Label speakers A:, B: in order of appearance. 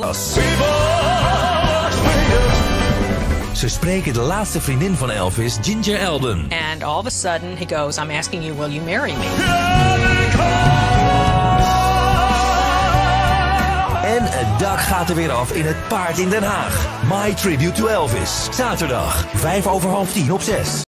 A: Vegas. Ze spreken de laatste vriendin van Elvis, Ginger Eldon.
B: And all of a sudden he goes, I'm asking you, will you marry me?
A: En het dak gaat er weer af in het Paard in Den Haag. My Tribute to Elvis. Zaterdag, 5:05 op 6.